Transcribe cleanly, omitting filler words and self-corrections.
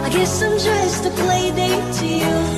I guess I'm just a play date to you.